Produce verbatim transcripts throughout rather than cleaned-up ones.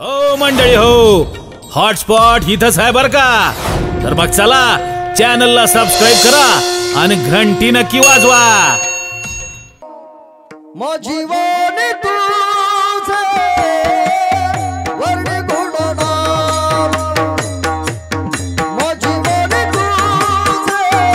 हो मंडळी हो, हॉटस्पॉट इथंच आहे बर का. तर मग चला चॅनलला सबस्क्राईब करा आणि घंटी नक्की वाजवा. माझी वाणी तुझे वर्णी गुणनाम, माझी वाणी तुझे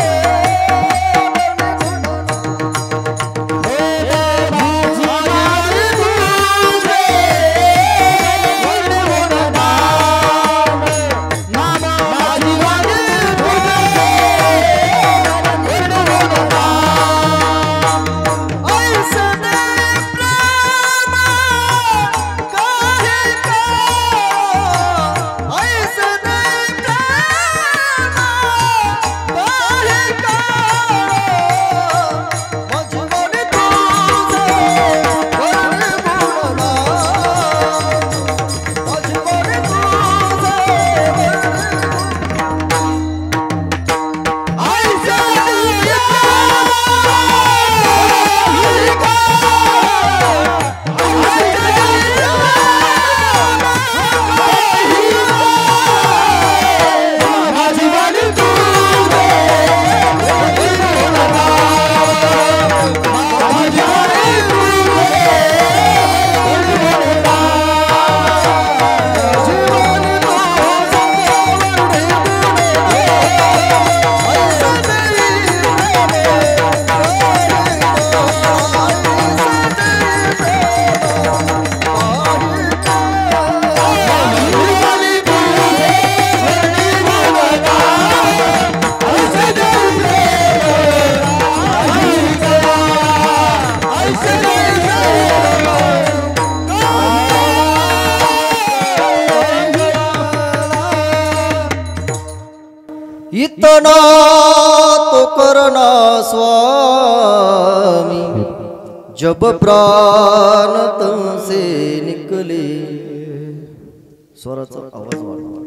इतना तो करना स्वामी, जब प्राण तुमसे निकले. स्वराचा आवाज वाढवा.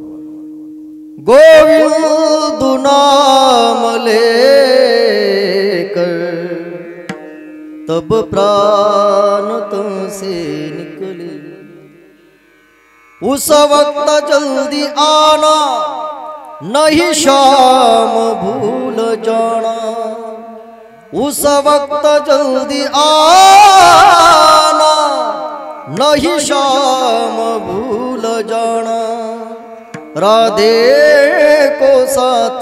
गोविंद नाम लेकर तब प्राण तुमसे निकले. उस वक्त जल्दी आना, नहीं शाम भूल जाना. उस वक्त जल्दी आना, नहीं शाम भूल जाना. राधे को साथ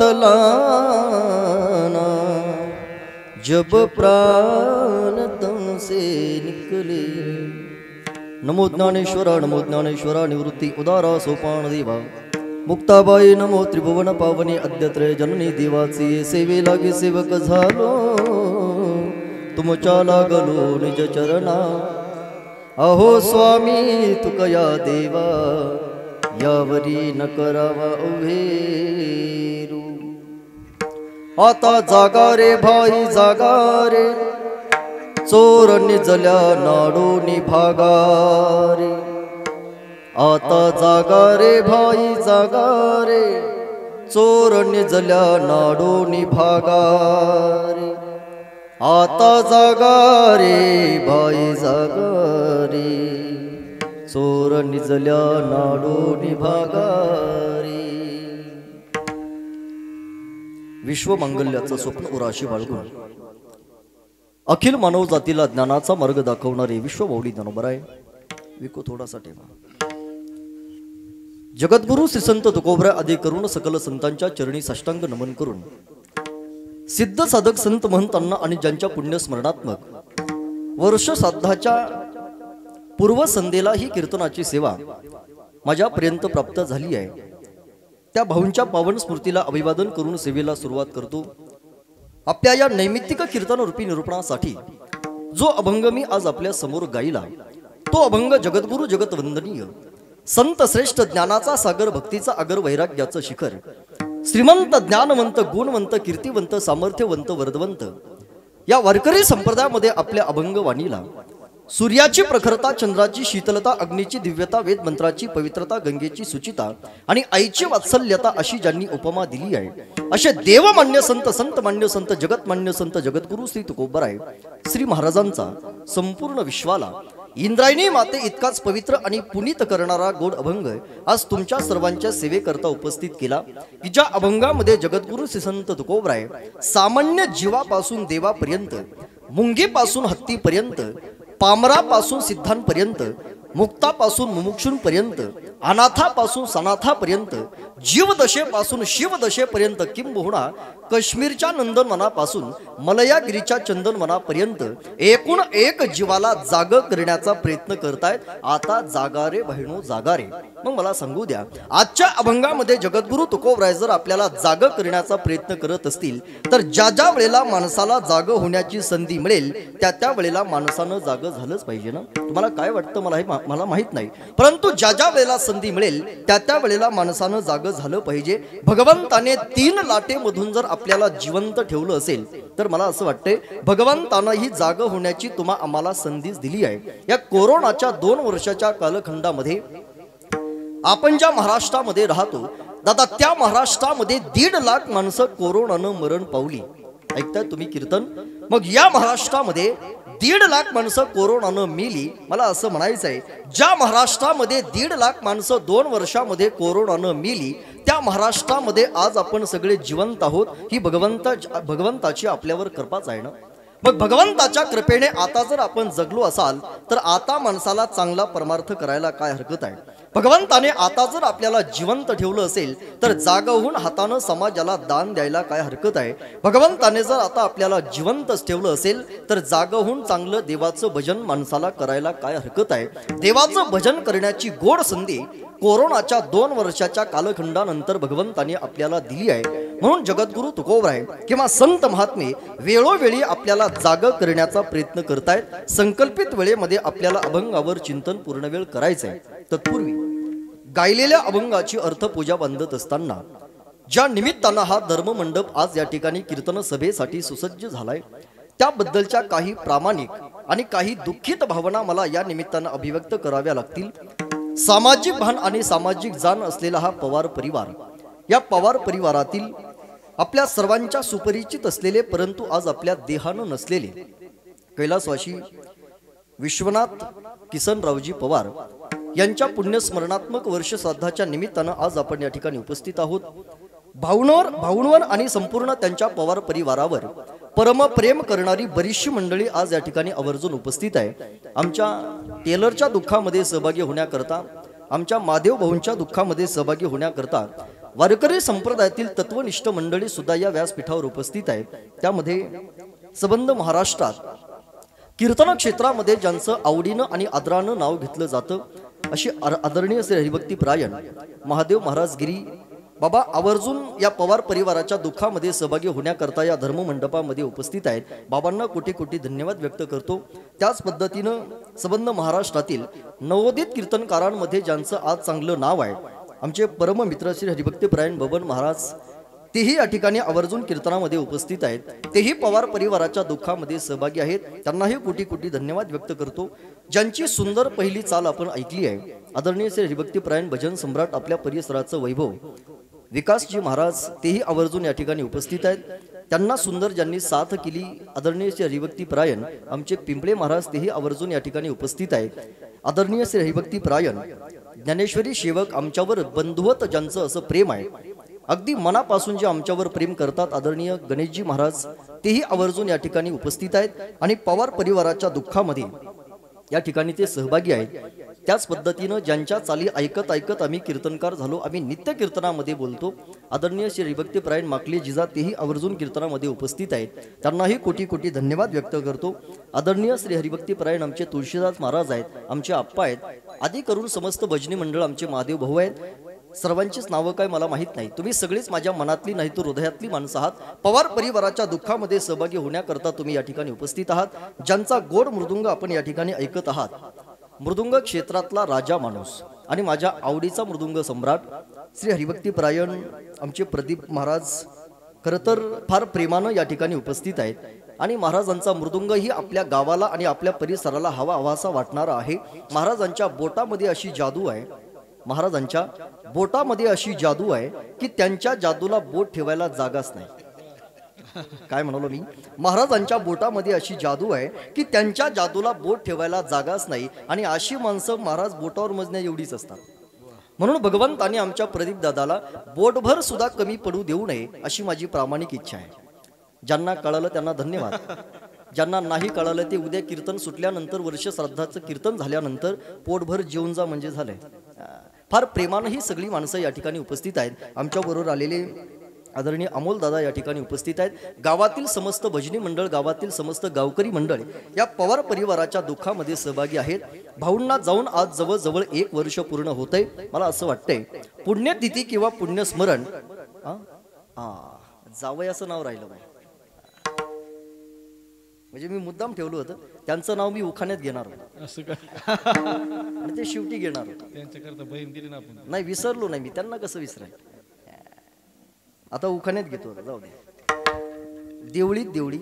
लाना, जब प्राण तुमसे निकले. नमो ज्ञानेश्वरा, नमो ज्ञानेश्वरा, निवृत्ती उदारा सोपान देवा. मुक्ताबाई नमो त्रिभुवन पावनी, अद्यत्रय जननी देवाची सेवे लागे सेवक झालो. तुमच्या लागलो निज चरणा, अहो स्वामी तुकया देवा. यावरी न करावा उभेरू. आता जागा रे भाई जागा रे, चोर निजल्या नाडोनी भागा रे. आता जागा रे भाई जागा रे, चोर निजल्या नाडोनी भागा रे. आता जागा रे भाई जागा रे, चोर निजल्या नाडोनी भागा रे. विश्वमंगल्याचं स्वप्न उराशी बाळगून अखिल मानव जातीला ज्ञानाचा मार्ग दाखवणारे विश्वमौली ज्ञानोबराय विको थोडासा ठेवा. जगद्गुरु श्री संत तुकोबरा आदी करून सकल संतांच्या चरणी साष्टांग नमन करून सिद्ध साधक संत महंतांना आणि ज्यांच्या पुण्य स्मरणात्मक वर्ष साधाच्या पूर्व संध्येला ही कीर्तनाची सेवा माझ्यापर्यंत प्राप्त झाली आहे. त्या भाऊंच्या पावन स्मृतीला अभिवादन करून सेवेला सुरुवात करतो. आपल्या या नैमित्तिक कीर्तन रूपी निरूपणासाठी जो अभंग मी आज आपल्या समोर गायला, तो अभंग जगद्गुरु जगत वंदनीय संत श्रेष्ठ ज्ञानाचा सागर भक्तीचा आगर वैराग्याचं शिखर श्रीमंत ज्ञानवंत गुणवंत कीर्तिवंत सामर्थ्यवंत वरदवंत या वारकरी संप्रदायामध्ये आपल्या अभंग वाणीला सूर्याची प्रखरता, चंद्राची शीतलता, अग्नीची दिव्यता, वेद मंत्राची पवित्रता, गंगेची सुचिता आणि आईची वात्सल्यता अशी ज्यांनी उपमा दिली आहे, असे देवमान्य संत, संत मान्य संत, जगतमान्य संत जगद्गुरु श्री तुकोबराय श्री महाराजांचा संपूर्ण विश्वाला इंद्रायणी माते इतकाच पवित्र आणि पुनीत करणारा गोड अभंग आज तुमच्या सर्वांच्या सेवेकरता उपस्थित केला की ज्या अभंगामध्ये जगद्गुरु श्री संत तुकोबराय सामान्य जीवापासून देवापर्यंत, मुंगीपासून हत्तीपर्यंत, पामरापासून सिद्धांपर्यंत, मुक्तापासून मुमुक्षूंपर्यंत, अनाथापासून सनाथापर्यंत, जीवदशेपासून शिवदशेपर्यंत, किंबहुना काश्मीरच्या नंदनवनापासून मलयागिरीच्या चंदनवनापर्यंत एकूण एक जीवाला जाग करण्याचा प्रयत्न करतायत. आता जागा रे बहिणो जागा रे. मग मला सांगू द्या, आजच्या अभंगामध्ये जगद्गुरु तुकोबराय जर आपल्याला जाग करण्याचा प्रयत्न करत असतील तर ज्या ज्या वेळेला माणसाला जाग होण्याची संधी मिळेल त्या त्या वेळेला माणसानं जाग झालंच पाहिजे ना. तुम्हाला काय वाटतं मला हे मला माहित नाही, परंतु ज्या ज्या वेळेला संधी मिळेल त्या त्या वेळेला माणसानं जाग झालं पाहिजे. भगवंताने तीन लाटेमधून जर आपल्याला जिवंत ठेवलं असेल तर मला असं वाटतंय भगवंतानं ही जाग होण्याची तुम्हा आम्हाला संधीच दिली आहे. या कोरोनाच्या दोन वर्षाच्या कालखंडामध्ये आपण ज्या महाराष्ट्रामध्ये राहतो दादा, त्या महाराष्ट्रामध्ये दीड लाख माणसं कोरोनानं मरण पावली. ऐकताय तुम्ही कीर्तन? मग या महाराष्ट्रामध्ये दीड लाख माणसं कोरोनानं मेली. मला असं म्हणायचं आहे, ज्या महाराष्ट्रामध्ये दीड लाख माणसं दोन वर्षामध्ये कोरोनानं मेली त्या महाराष्ट्रामध्ये आज आपण सगळे जिवंत आहोत. ही भगवंता भगवंताची आपल्यावर कृपाच आहे ना. मग भगवंताच्या कृपेने आता जर आपण जगलो असाल तर आता माणसाला चांगला परमार्थ करायला काय हरकत आहे. भगवंताने आता जर आपल्याला जिवंत ठेवलं असेल तर जागा होऊन हातानं समाजाला दान द्यायला काय हरकत आहे. भगवंताने जर आता आपल्याला जिवंतच ठेवलं असेल तर जागा होऊन चांगलं देवाचं भजन माणसाला करायला काय हरकत आहे. देवाचं भजन करण्याची गोड संधी कोरोनाच्या दोन वर्षाच्या कालखंडानंतर भगवंताने आपल्याला दिली आहे. म्हणून जगद्गुरु तुकोबराय किंवा संत महात्मे वेळोवेळी आपल्याला जाग करण्याचा प्रयत्न करतायत. संकल्पित वेळेमध्ये आपल्याला अभंगावर चिंतन पूर्ण वेळ करायचंय. तत्पूर्वी गायलेल्या अभंगाची अर्थपूजा बांधत असताना ज्या निमित्तानं हा धर्ममंडप आज या ठिकाणी कीर्तन सभेसाठी सुसज्ज झालाय त्याबद्दलच्या काही प्रामाणिक आणि काही दुःखित भावना मला या निमित्तानं अभिव्यक्त कराव्या लागतील. सामाजिक भान आणि सामाजिक जाण असलेला हा पवार परिवार, या पवार परिवारातील आपल्या सर्वांच्या सुपरिचित असलेले परंतु आज आपल्या देहानं नसलेले कैलासवासी विश्वनाथ किसनरावजी पवार यांच्या पुण्यस्मरणात्मक वर्ष श्राद्धाच्या निमित्तानं आज आपण या ठिकाणी उपस्थित आहोत. भाऊंवर भाऊंवर आणि संपूर्ण त्यांच्या पवार परिवारावर परमप्रेम करणारी बरीचशी मंडळी आज या ठिकाणी आवर्जून उपस्थित आहे. आमच्या टेलरच्या दुःखामध्ये सहभागी होण्याकरता, आमच्या महादेव भाऊंच्या दुःखामध्ये सहभागी होण्याकरता वारकरी संप्रदायातील तत्वनिष्ठ मंडळी सुद्धा या व्यासपीठावर उपस्थित आहेत. त्यामध्ये संबंध महाराष्ट्रात कीर्तन क्षेत्रामध्ये ज्यांचं आवडीनं आणि आदरानं नाव घेतलं जातं अशी आदरणीय श्री हरिभक्ती परायण महादेव महाराज गिरी बाबा आवर्जून या पवार परिवाराच्या दुःखामध्ये सहभागी होण्याकरता या धर्ममंडपामध्ये उपस्थित आहेत. बाबांना कोटी कोटी धन्यवाद व्यक्त करतो. त्याच पद्धतीनं संबंध महाराष्ट्रातील नवोदित कीर्तनकारांमध्ये ज्यांचं आज चांगलं नाव आहे आमचे परम मित्र श्री हरिभक्ती परायण बबन महाराज, तेही या ठिकाणी आवर्जून कीर्तनामध्ये उपस्थित आहेत. तेही पवार परिवाराच्या दुःखामध्ये सहभागी आहेत. त्यांनाही कोटी कोटी धन्यवाद व्यक्त करतो. ज्यांची सुंदर पहिली चाल आपण ऐकली आहे आदरणीय श्री हरिभक्ती परायण भजन सम्राट आपल्या परिसराचं वैभव विकासजी महाराज, तेही आवर्जून या ठिकाणी उपस्थित आहेत. त्यांना सुंदर ज्यांनी साथ केली आदरणीय श्री हरिभक्ती परायण आमचे पिंपळे महाराज, तेही आवर्जून या ठिकाणी उपस्थित आहेत. आदरणीय श्री हरिभक्ती परायण ज्ञानेश्वरी सेवक आमच्यावर बंधुवत ज्यांचं असं प्रेम आहे, अगदी मनापासून जे आमच्यावर प्रेम करतात आदरणीय गणेशजी महाराज, तेही आवर्जून या ठिकाणी उपस्थित आहेत आणि पवार परिवाराच्या दुःखामध्ये या ठिकाणी ते सहभागी आहेत. त्याच पद्धतीनं ज्यांच्या चाली ऐकत ऐकत आम्ही कीर्तनकार झालो, आम्ही नित्य कीर्तनामध्ये बोलतो आदरणीय श्री हरिभक्ती परायण माकले जिजा, तेही आवर्जून कीर्तनामध्ये उपस्थित आहेत. त्यांनाही कोटी कोटी धन्यवाद व्यक्त करतो. आदरणीय श्री हरिभक्ती परायण आमचे तुळशीदास महाराज आहेत, आमचे आप्पा आहेत, आदी करून समस्त भजनी मंडळ आमचे महादेव भाऊ आहेत. सर्वांचीच नावं काय मला माहित नाही, तुम्ही सगळीच माझ्या मनातली नाही तर हृदयातली माणसं आहात. पवार परिवाराच्या दुःखामध्ये सहभागी होण्याकरता तुम्ही या ठिकाणी उपस्थित आहात. ज्यांचा गोड मृदुंग आपण या ठिकाणी ऐकत आहात, मृदुंग क्षेत्रातला राजा माणूस आणि माझ्या आवडीचा मृदुंग सम्राट श्री हरिभक्ती परायण आमचे प्रदीप महाराज खरं तर फार प्रेमानं या ठिकाणी उपस्थित आहेत. आणि महाराजांचा मृदुंग ही आपल्या गावाला आणि आपल्या परिसराला हवा हवासा वाटणारा आहे. महाराजांच्या बोटामध्ये अशी जादू आहे, महाराजांच्या बोटामध्ये अशी जादू आहे की त्यांच्या जादूला बोट ठेवायला जागाच नाही. काय म्हणालो मी? महाराजांच्या बोटामध्ये अशी जादू आहे की त्यांच्या जादूला बोट ठेवायला जागाच नाही आणि अशी माणसं महाराज बोटावर मजण्या एवढीच असतात. म्हणून भगवंताने आमच्या प्रदीप दादाला बोटभर सुद्धा कमी पडू देऊ नये अशी माझी प्रामाणिक इच्छा आहे. ज्यांना कळालं त्यांना धन्यवाद, ज्यांना नाही कळालं ते उद्या कीर्तन सुटल्यानंतर वर्ष श्राद्धाचं कीर्तन झाल्यानंतर पोटभर जेवून जा म्हणजे झालंय. फार प्रेमानं ही सगळी माणसं या ठिकाणी उपस्थित आहेत. आमच्याबरोबर आलेले आदरणीय अमोल दादा या ठिकाणी उपस्थित आहेत. गावातील समस्त भजनी मंडळ, गावातील समस्त गावकरी मंडळ या पवार परिवाराच्या दुःखामध्ये सहभागी आहेत. भाऊंना जाऊन आज जवळजवळ एक वर्ष पूर्ण होतंय. मला असं वाटतंय पुण्यतिथी किंवा पुण्यस्मरण जावयाचं नाव राहिलं बाई, म्हणजे मी मुद्दाम ठेवलं होतं त्यांचं नाव मी उखाण्यात घेणार होतो असं काय? आणि ते शेवटी घेणार होतो. त्यांच्याकरता बहीण दिली ना आपण. नाही विसरलो नाही मी त्यांना, कसं विसराय. आता उखाण्यात घेतो, जाऊ दे. देवळीत देवळी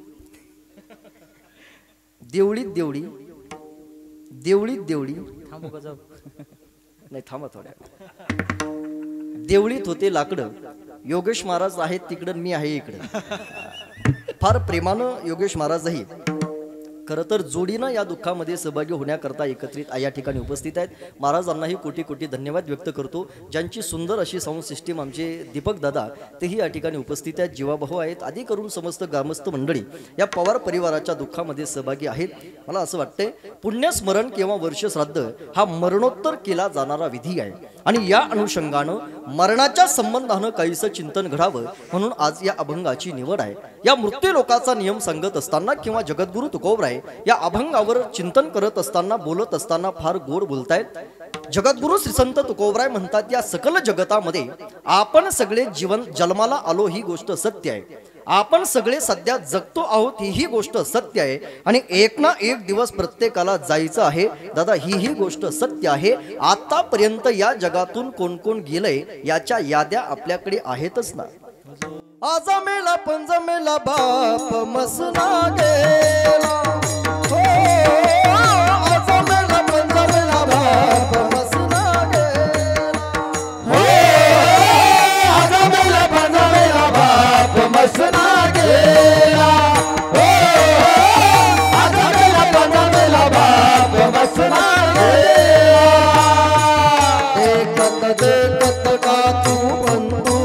देवळीत देवळी देवळीत देवळी थांबू का जाऊ? नाही थांबा थोड्या. देवळीत होते लाकडं, योगेश महाराज आहेत तिकडं, मी आहे इकडं. फार प्रेमानं योगेश महाराजही खरं तर जोडीनं या दुःखामध्ये सहभागी होण्याकरता एकत्रित या ठिकाणी उपस्थित आहेत. महाराजांनाही कोटी कोटी धन्यवाद व्यक्त करतो. ज्यांची सुंदर अशी साऊंड सिस्टीम आमचे दीपक दादा तेही या ठिकाणी उपस्थित आहेत, जीवाभाऊ आहेत. आधी करून समस्त ग्रामस्थ मंडळी या पवार परिवाराच्या दुःखामध्ये सहभागी आहेत. मला असं वाटतंय पुण्यस्मरण किंवा वर्ष श्राद्ध हा मरणोत्तर केला जाणारा विधी आहे आणि या अनुषंगानं मरणाच्या संबंधानं काहीसं चिंतन घडावं म्हणून आज या अभंगाची निवड आहे. या मृत्यू लोकाचा नियम सांगत असताना किंवा जगद्गुरु तुकोबराय या अभंगावर चिंतन करत असताना, बोलत असताना फार गोड बोलतायत. जगद्गुरु श्री संत तुकोबराय म्हणतात, या सकल जगतामध्ये आपण सगळे जीवन जन्माला आलो ही गोष्ट सत्य आहे. आपण सगळे सध्या जगतो आहोत ही ही गोष्ट सत्य आहे आणि एक ना एक दिवस प्रत्येकाला जायचं आहे. दादा ही ही गोष्ट सत्य आहे. आतापर्यंत या जगातून कोण कोण गेलंय याच्या याद्या आपल्याकडे आहेतच ना. आजमेला पंजमेला बाप मसना गेला, हो आजमेला पंजमेला बाप मसना गेला, हो आजमेला पंजमेला बाप मसना गेला, हो आजमेला पंजमेला बाप मसना गेला. देखत देखत का तू बंधू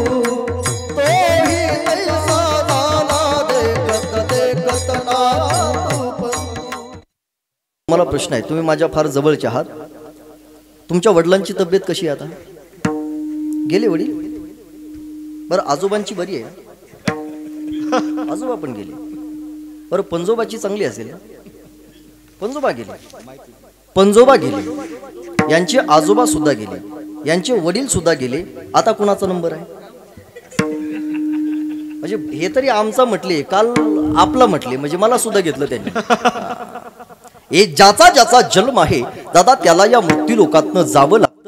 मला प्रश्न आहे, तुम्ही माझ्या फार जवळचे आहात. तुमच्या वडिलांची तब्येत कशी आहे आता? गेले वडील? बरं आजोबांची बरी आहे? आजोबा पण गेले. बरं पंजोबाची चांगली असेल? पंजोबा गेले, पंजोबा गेले, यांचे आजोबा सुद्धा गेले, यांचे वडील सुद्धा गेले. आता कुणाचा नंबर आहे? म्हणजे हे तरी आमचा म्हटले, काल आपला म्हटले, म्हणजे मला सुद्धा घेतलं त्यांनी. हे ज्याचा ज्याचा जन्म आहे दादा त्याला या मृत्यू लोकातनं जावं लागतं.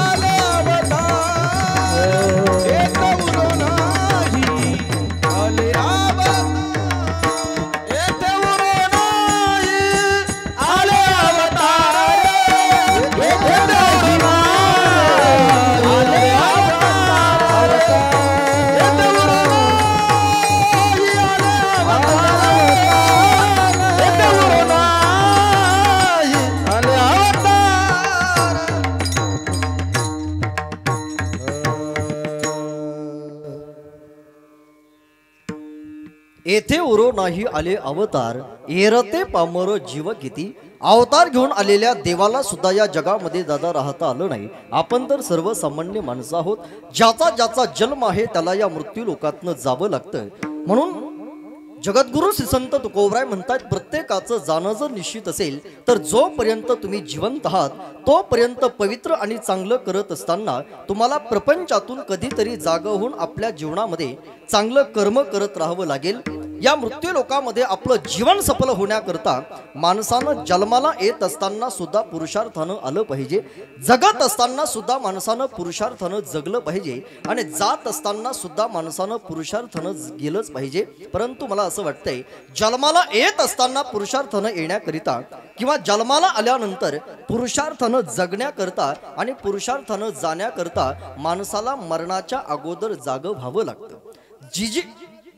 Ale येथे उरो नाही आले अवतार, एरते पामर जीव किती. अवतार घेऊन आलेल्या देवाला सुद्धा या जगामध्ये दादा राहता आलं नाही. आपण तर सर्वसामान्य माणसं आहोत. ज्याचा ज्याचा जन्म आहे त्याला या मृत्यू लोकातनं जावं लागतं. म्हणून जगद्गुरु श्री संत तुकोबराय म्हणतात, प्रत्येकाचं जाणं जर निश्चित असेल तर जोपर्यंत तुम्ही जिवंत आहात तोपर्यंत पवित्र आणि चांगलं करत असताना तुम्हाला प्रपंचातून कधीतरी जाग होऊन आपल्या जीवनामध्ये चांगलं कर्म करत राहावं लागेल. या मृत्यू लोकामध्ये आपलं जीवन सफल होण्याकरता माणसानं जन्माला येत असताना सुद्धा पुरुषार्थानं आलं पाहिजे. जगत असताना सुद्धा माणसानं पुरुषार्थानं जगलं पाहिजे आणि जात असताना सुद्धा माणसानं पुरुषार्थानं गेलंच पाहिजे. परंतु मला असं वाटतंय, जन्माला येत असताना पुरुषार्थानं येण्याकरिता किंवा जन्माला आल्यानंतर पुरुषार्थानं जगण्याकरता आणि पुरुषार्थानं जाण्याकरता माणसाला मरणाच्या अगोदर जागं व्हावं लागतं. जी जी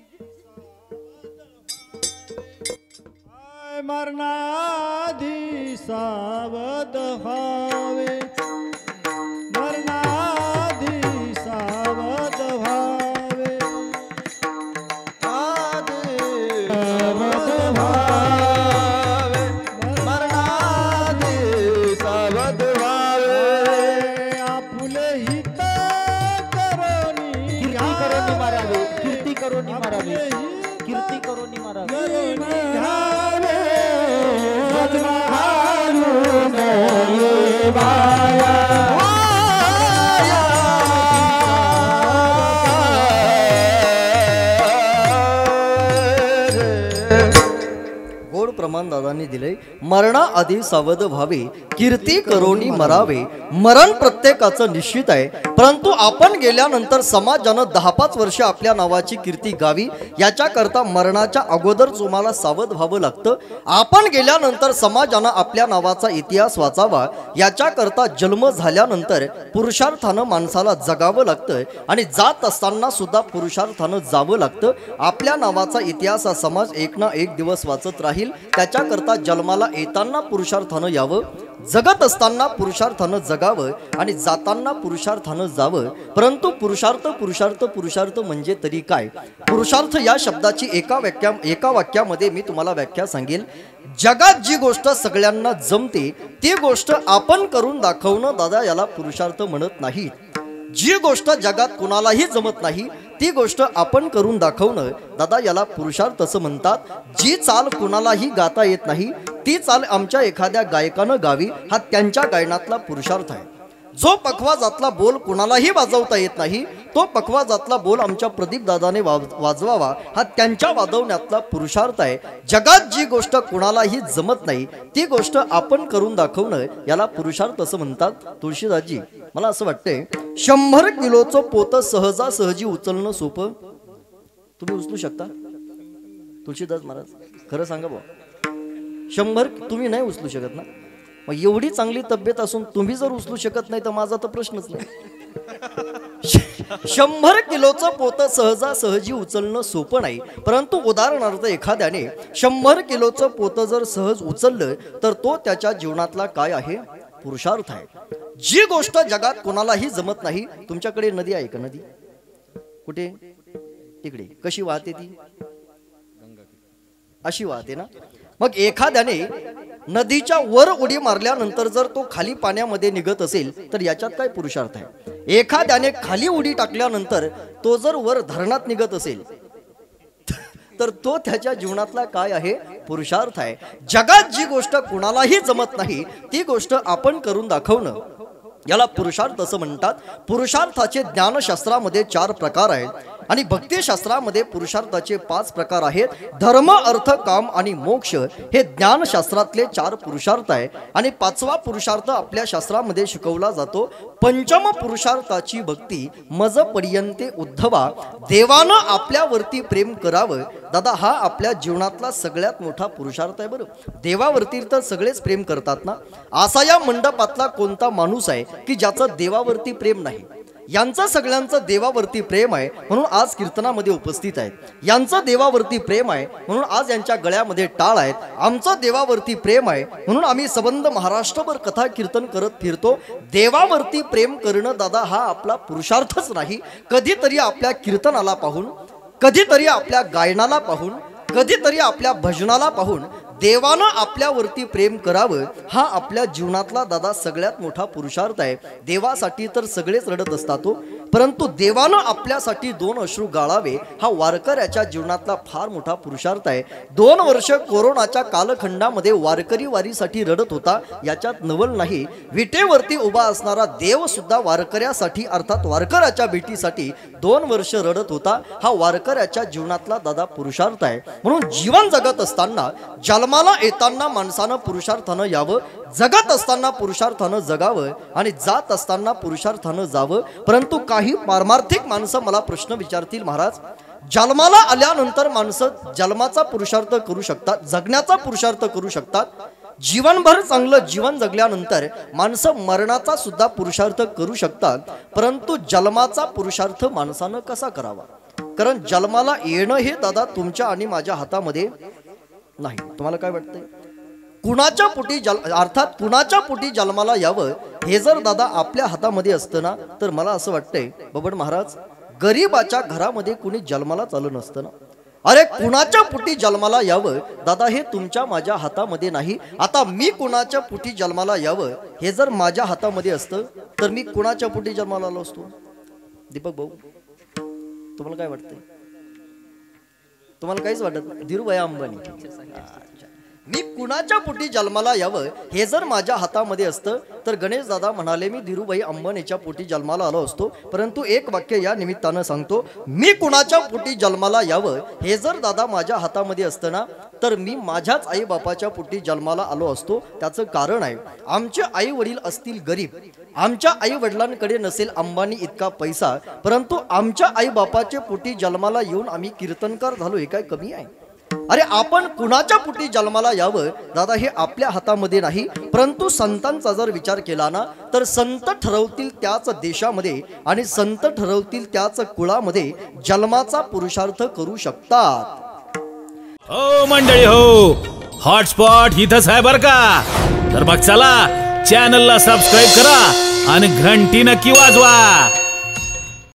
मरणाधी सावध व्हावे, मरणाधी सावध व्हावे, सावध व्हावे, मरणाधी सावध व्हावे. आपुले हित करोनी, कीर्ती करोनी मारावे, कीर्ती करोनी मारावे, कीर्ती करोनी मारावे. गोड प्रमाण दादांनी दिले, मरणा आधी सावध व्हावे, कीर्ती करोनी मरावे. मरण प्रत्येकाचं निश्चित आहे, परंतु आपण गेल्यानंतर समाजानं दहा पाच वर्ष आपल्या नावाची कीर्ती गावी याच्याकरता मरणाच्या अगोदर तुम्हाला सावध व्हावं लागतं. आपण गेल्यानंतर समाजानं आपल्या नावाचा इतिहास वाचावा याच्याकरता जन्म झाल्यानंतर पुरुषार्थानं माणसाला जगावं लागतं आणि जात असताना सुद्धा पुरुषार्थानं जावं लागतं. आपल्या नावाचा इतिहास हा समाज एक ना एक दिवस वाचत राहील. त्याच्याकरता जन्माला येताना पुरुषार्थानं यावं, जगत असताना पुरुषार्थानं जगावं आणि जाताना पुरुषार्थानं जावं. परंतु पुरुषार्थ पुरुषार्थ पुरुषार्थ म्हणजे तरी काय? पुरुषार्थ या शब्दाची एका व्याख्या एका वाक्यामध्ये मी तुम्हाला व्याख्या सांगेल. जगात जी गोष्ट सगळ्यांना जमते ती गोष्ट आपण करून दाखवणं दादा याला पुरुषार्थ म्हणत नाही. जी गोष्ट जगात कुणालाही जमत नाही ती गोष्ट आपण करून दाखवणं दादा याला पुरुषार्थ असं म्हणतात. जी चाल कुणालाही गाता येत नाही ती चाल आमच्या एखाद्या गायकानं गावी हा त्यांच्या गायनातला पुरुषार्थ आहे. जो पखवाजातला बोल कुणालाही वाजवता येत नाही तो पखवाजातला बोल आमच्या प्रदीप दादाने वाजवावा हा त्यांच्या वाजवण्यातला पुरुषार्थ आहे. जगात जी गोष्ट कुणालाही जमत नाही ती गोष्ट आपण करून दाखवणं याला पुरुषार्थ असं म्हणतात. तुळशीदासजी, मला असं वाटतंय, शंभर किलोचं पोतं सहजासहजी उचलणं सोपं. तुम्ही उचलू शकता? तुळशीदास महाराज खरं सांगा भाऊ, शंभर तुम्ही नाही उचलू शकत ना? मग एवढी चांगली तब्येत असून तुम्ही जर उचलू शकत नाही तर माझा तर प्रश्नच नाही. शंभर किलोचं पोतं सहजासहजी उचलणं सोपं नाही. परंतु उदाहरणार्थ एखाद्याने शंभर किलोचं पोतं जर सहज उचललं तर तो त्याच्या जीवनातला काय आहे? पुरुषार्थ आहे. जी गोष्ट जगात कोणालाही जमत नाही. तुमच्याकडे नदी आहे का? नदी कुठे? तिकडे. कशी वाहते ती? अशी वाहते ना. मग एखाद्याने नदीच्या वर उडी मारल्यानंतर जर तो खाली पाण्यामध्ये निघत असेल तर याच्यात काय पुरुषार्थ आहे? एखाद्याने खाली उडी टाकल्यानंतर तो जर वर धरणात निघत असेल तर तो त्याच्या जीवनातला काय आहे? पुरुषार्थ आहे. जगात जी गोष्ट कुणालाही जमत नाही ती गोष्ट आपण करून दाखवणं याला पुरुषार्थ असं म्हणतात. पुरुषार्थाचे ज्ञानशास्त्रामध्ये चार प्रकार आहेत आणि भक्तिशास्त्रामध्ये पुरुषार्थाचे पाच प्रकार आहेत. धर्म, अर्थ, काम आणि मोक्ष हे ज्ञानशास्त्रातले चार पुरुषार्थ आहे आणि पाचवा पुरुषार्थ आपल्या शास्त्रामध्ये शिकवला जातो. पंचम पुरुषार्थाची भक्ती मज पर्यंते उद्धवा, देवानं आपल्यावरती प्रेम करावं. दादा हा आपल्या जीवनातला सगळ्यात मोठा पुरुषार्थ आहे. बरं, देवावरती तर सगळेच प्रेम करतात ना. असा या मंडपातला कोणता माणूस आहे की ज्याचं देवावरती प्रेम नाही? यांचं सगळ्यांचं देवावरती प्रेम आहे म्हणून आज कीर्तनामध्ये उपस्थित आहेत. यांचं देवावरती प्रेम आहे म्हणून आज यांच्या गळ्यामध्ये टाळ आहेत. आमचं देवावरती प्रेम आहे म्हणून आम्ही सबंध महाराष्ट्रभर कथा कीर्तन करत फिरतो. देवावरती प्रेम करणं दादा हा आपला पुरुषार्थच नाही. कधीतरी आपल्या कीर्तनाला पाहून कधीतरी आपल्या गायनाला पाहून, कधीतरी आपल्या भजनाला पाहून देवानं आपल्यावरती प्रेम करावं हा आपल्या जीवनातला दादा सगळ्यात मोठा पुरुषार्थ आहे. देवासाठी तर सगळेच रडत असतात हो, परंतु देवानं आपल्यासाठी दोन अश्रू गाळावे हा वारकऱ्याच्या जीवनातला फार मोठा पुरुषार्थ आहे. दोन वर्ष कोरोनाच्या कालखंडामध्ये वारकरी वारीसाठी रडत होता, याच्यात नवल नाही. विटेवरती उभा असणारा देव सुद्धा वारकऱ्यासाठी अर्थात वारकऱ्याच्या भेटीसाठी दोन वर्ष रडत होता. हा वारकऱ्याच्या जीवनातला दादा पुरुषार्थ आहे. म्हणून जीवन जगत असताना जन्माला येताना माणसानं पुरुषार्थानं यावं, जगत असताना पुरुषार्थानं जगावं आणि जात असताना पुरुषार्थानं जावं. परंतु काही पारमार्थिक माणसं मला प्रश्न विचारतील, महाराज जन्माला आल्यानंतर माणसं जन्माचा पुरुषार्थ करू शकतात, जगण्याचा पुरुषार्थ करू शकतात, जीवनभर चांगलं जीवन जगल्यानंतर माणसं मरणाचा सुद्धा पुरुषार्थ करू शकतात, परंतु जन्माचा पुरुषार्थ माणसानं कसा करावा? कारण जन्माला येणं हे दादा तुमच्या आणि माझ्या हातामध्ये नाही. तुम्हाला काय वाटतंय? कुणाच्या पोटी जल अर्थात कुणाच्या पोटी जन्माला यावं हे जर दादा आपल्या हातामध्ये असतं ना, तर मला असं वाटतंय बबन महाराज गरीबाच्या घरामध्ये कुणी जन्माला चालू नसतं ना. अरे कुणाच्या पोटी जन्माला यावं दादा हे तुमच्या माझ्या हातामध्ये नाही. आता मी कुणाच्या पोटी जन्माला यावं हे जर माझ्या हातामध्ये असतं तर मी कुणाच्या पोटी जन्माला आलो असतो? दीपक भाऊ तुम्हाला काय वाटतंय? तुम्हाला काहीच वाटत नाही? धीरूभाई अंबानी मी कुणाच्या पोटी जन्माला यावं हे जर माझ्या हातामध्ये असतं तर गणेश दादा म्हणाले मी धीरूभाई अंबानीच्या पोटी जन्माला आलो असतो. परंतु एक वाक्य या निमित्तानं सांगतो, मी कुणाच्या पोटी जन्माला यावं हे जर दादा माझ्या हातामध्ये असतं ना, तर मी माझ्याच आई बापाच्या पोटी जन्माला आलो असतो. त्याचं कारण आहे, आमचे आई वडील असतील गरीब, आमच्या आई वडिलांकडे नसेल अंबानी इतका पैसा, परंतु आमच्या आई बापाच्या पोटी जन्माला येऊन आम्ही कीर्तनकार झालो, हे काय कमी आहे? अरे आपण कुणाच्या पोटी जन्माला यावं दादा हे आपल्या हातामध्ये नाही. परंतु संतांचा जर विचार केला ना, तर संत ठरवतील त्याच देशामध्ये आणि संत ठरवतील त्याच कुळामध्ये जन्माचा पुरुषार्थ करू शकतात. हो मंडळी हो, हॉटस्पॉट इथंच आहे बर का. तर मग चला चॅनलला सबस्क्राईब करा आणि घंटी नक्की वाजवा.